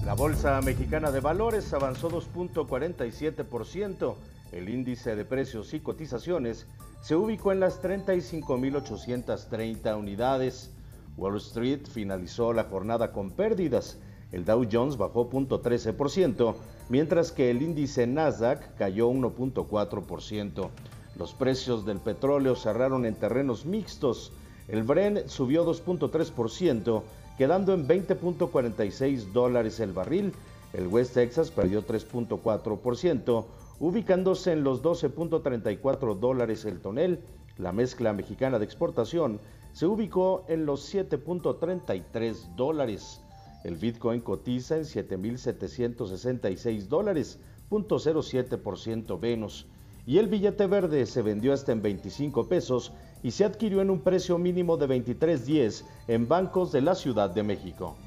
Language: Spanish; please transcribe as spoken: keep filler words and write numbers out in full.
La Bolsa Mexicana de Valores avanzó dos punto cuarenta y siete por ciento. El índice de precios y cotizaciones se ubicó en las treinta y cinco mil ochocientas treinta unidades. Wall Street finalizó la jornada con pérdidas. El Dow Jones bajó cero punto trece por ciento, mientras que el índice Nasdaq cayó uno punto cuatro por ciento. Los precios del petróleo cerraron en terrenos mixtos. El Brent subió dos punto tres por ciento, quedando en veinte punto cuarenta y seis dólares el barril. El West Texas perdió tres punto cuatro por ciento, ubicándose en los doce punto treinta y cuatro dólares el tonel. La mezcla mexicana de exportación se ubicó en los siete punto treinta y tres dólares. El Bitcoin cotiza en siete mil setecientos sesenta y seis dólares, cero punto cero siete por ciento menos. Y el billete verde se vendió hasta en veinticinco pesos y se adquirió en un precio mínimo de veintitrés diez en bancos de la Ciudad de México.